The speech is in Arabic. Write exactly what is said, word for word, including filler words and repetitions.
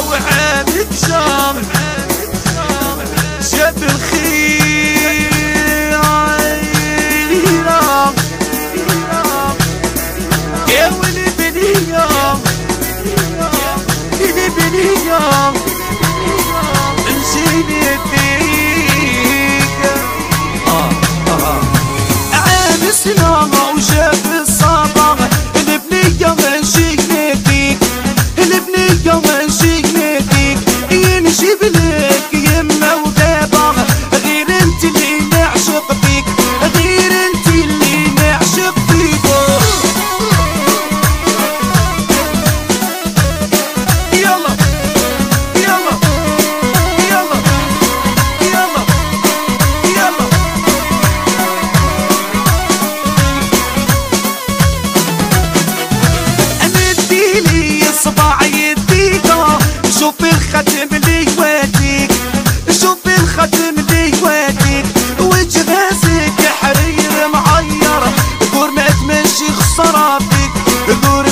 وعامك شام شاب الخير يا ولي بنية ولي بنية نسيني فيك عام سلام وشاب الصباح البنية ماشيني فيك البنية ماشيني فيك ينجيب لك يما وبابا غير انت اللي نعشق فيك غير انت اللي نعشق فيك يلا يلا يلا يلا يلا امديلي صباع يديك شوف الختم اللي يوديك شوف الختم اللي يوديك وجهازك حرير معير دور ما تمشي خسارة فيك دور